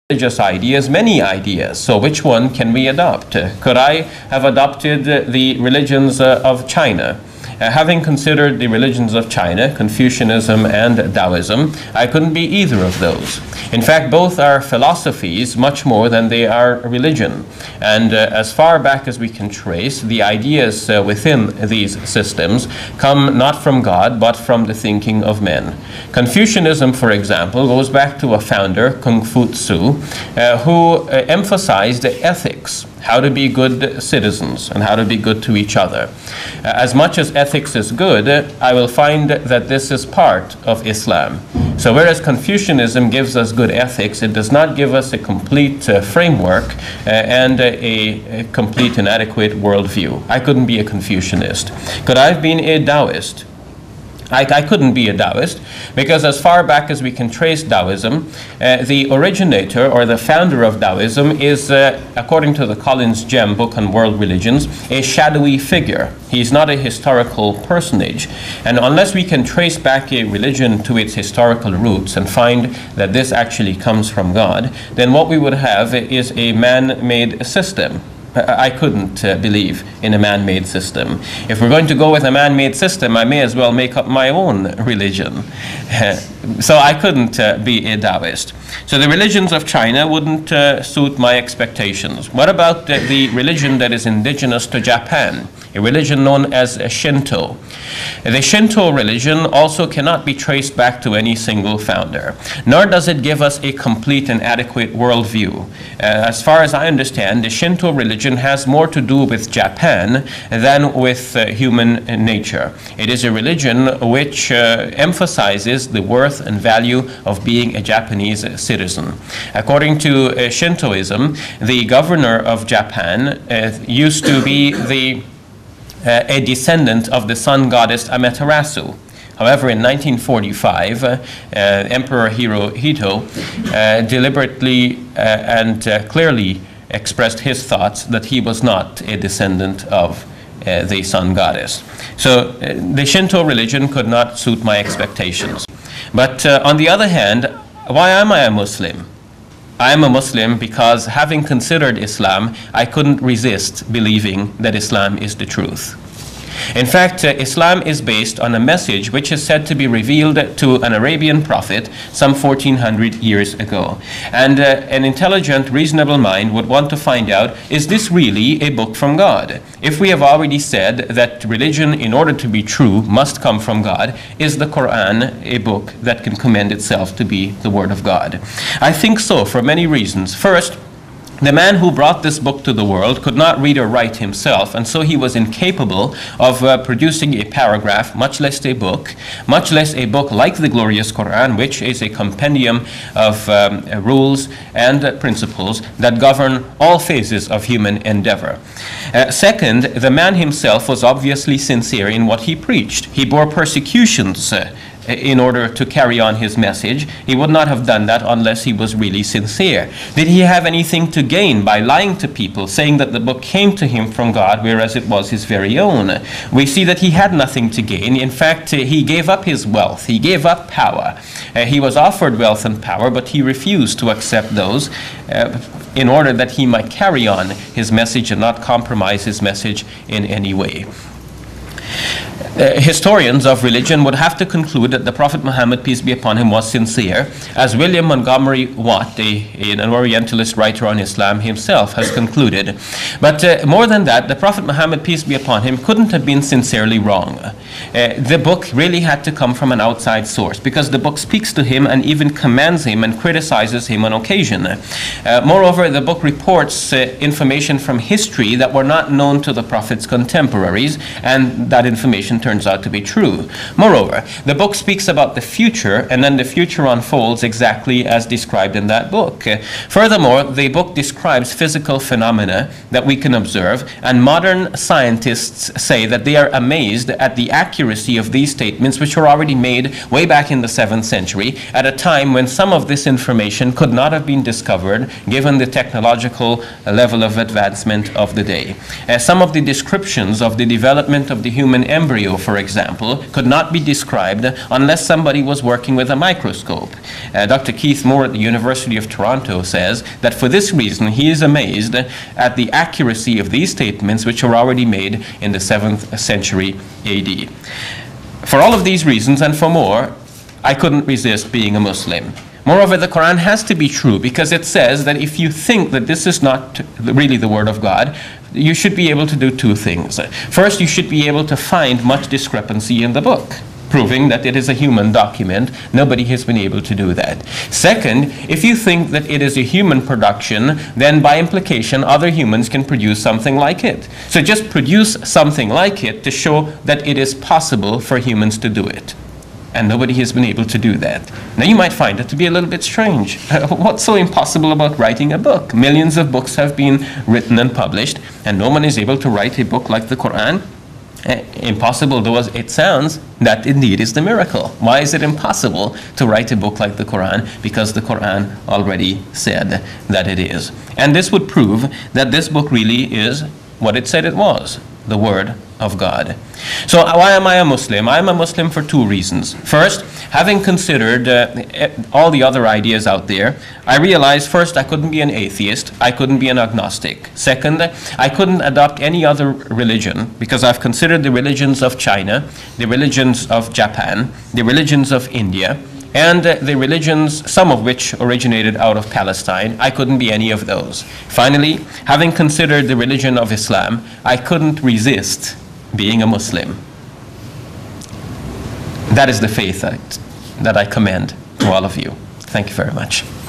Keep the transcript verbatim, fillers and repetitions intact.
religious ideas, many ideas. So which one can we adopt? Could I have adopted the religions uh, of China? Uh, having considered the religions of China, Confucianism and Taoism, I couldn't be either of those. In fact, both are philosophies much more than they are religion. And uh, as far back as we can trace, the ideas uh, within these systems come not from God, but from the thinking of men. Confucianism, for example, goes back to a founder, Confucius, uh, who uh, emphasized ethics, how to be good citizens and how to be good to each other. Uh, as much as ethics is good, I will find that this is part of Islam. So whereas Confucianism gives us good ethics, it does not give us a complete uh, framework uh, and a, a complete and adequate worldview. I couldn't be a Confucianist. Could I have been a Taoist? I, I couldn't be a Taoist, because as far back as we can trace Taoism, uh, the originator or the founder of Taoism is, uh, according to the Collins Gem book on world religions, a shadowy figure. He's not a historical personage. And unless we can trace back a religion to its historical roots and find that this actually comes from God, then what we would have is a man-made system. I couldn't uh, believe in a man-made system. If we're going to go with a man-made system, I may as well make up my own religion. So I couldn't uh, be a Taoist. So the religions of China wouldn't uh, suit my expectations. What about uh, the religion that is indigenous to Japan? A religion known as Shinto. The Shinto religion also cannot be traced back to any single founder, nor does it give us a complete and adequate worldview. Uh, as far as I understand, the Shinto religion has more to do with Japan than with uh, human nature. It is a religion which uh, emphasizes the worth and value of being a Japanese citizen. According to uh, Shintoism, the governor of Japan uh, used to be the Uh, a descendant of the sun goddess Amaterasu. However, in nineteen forty-five, uh, uh, Emperor Hirohito uh, deliberately uh, and uh, clearly expressed his thoughts that he was not a descendant of uh, the sun goddess. So uh, the Shinto religion could not suit my expectations. But uh, on the other hand, why am I a Muslim? I am a Muslim because, having considered Islam, I couldn't resist believing that Islam is the truth. In fact, uh, Islam is based on a message which is said to be revealed to an Arabian prophet some fourteen hundred years ago. And uh, an intelligent, reasonable mind would want to find out, is this really a book from God? If we have already said that religion, in order to be true, must come from God, is the Quran a book that can commend itself to be the Word of God? I think so, for many reasons. First, the man who brought this book to the world could not read or write himself, and so he was incapable of uh, producing a paragraph, much less a book, much less a book like the glorious Quran, which is a compendium of um, rules and uh, principles that govern all phases of human endeavor. Uh, second, the man himself was obviously sincere in what he preached. He bore persecutions uh, in order to carry on his message. He would not have done that unless he was really sincere. Did he have anything to gain by lying to people, saying that the book came to him from God, whereas it was his very own? We see that he had nothing to gain. In fact, uh, he gave up his wealth. He gave up power. Uh, he was offered wealth and power, but he refused to accept those uh, in order that he might carry on his message and not compromise his message in any way. Uh, historians of religion would have to conclude that the Prophet Muhammad, peace be upon him, was sincere, as William Montgomery Watt, a, an Orientalist writer on Islam, himself has concluded. But uh, more than that, the Prophet Muhammad, peace be upon him, couldn't have been sincerely wrong. Uh, the book really had to come from an outside source, because the book speaks to him and even commands him and criticizes him on occasion. Uh, moreover, the book reports uh, information from history that were not known to the Prophet's contemporaries, and that information turns out to be true. Moreover, the book speaks about the future, and then the future unfolds exactly as described in that book. Uh, furthermore, the book describes physical phenomena that we can observe, and modern scientists say that they are amazed at the accuracy of these statements, which were already made way back in the seventh century, at a time when some of this information could not have been discovered given the technological level of advancement of the day. Uh, some of the descriptions of the development of the human embryo, for example, could not be described unless somebody was working with a microscope. Uh, Doctor Keith Moore at the University of Toronto says that for this reason he is amazed at the accuracy of these statements, which were already made in the seventh century A D. For all of these reasons and for more, I couldn't resist being a Muslim. Moreover, the Quran has to be true because it says that if you think that this is not really the Word of God, you should be able to do two things. First, you should be able to find much discrepancy in the book, proving that it is a human document. Nobody has been able to do that. Second, if you think that it is a human production, then by implication, other humans can produce something like it. So just produce something like it to show that it is possible for humans to do it. And nobody has been able to do that. Now you might find it to be a little bit strange. What's so impossible about writing a book? Millions of books have been written and published, and no one is able to write a book like the Quran. Eh, impossible though as it sounds, that indeed is the miracle. Why is it impossible to write a book like the Quran? Because the Quran already said that it is. And this would prove that this book really is what it said it was, the Word of God. So why am I a Muslim? I'm a Muslim for two reasons. First, having considered uh, all the other ideas out there, I realized first I couldn't be an atheist, I couldn't be an agnostic. Second, I couldn't adopt any other religion because I've considered the religions of China, the religions of Japan, the religions of India, and uh, the religions, some of which originated out of Palestine. I couldn't be any of those. Finally, having considered the religion of Islam, I couldn't resist being a Muslim. That is the faith that, that I commend to all of you. Thank you very much.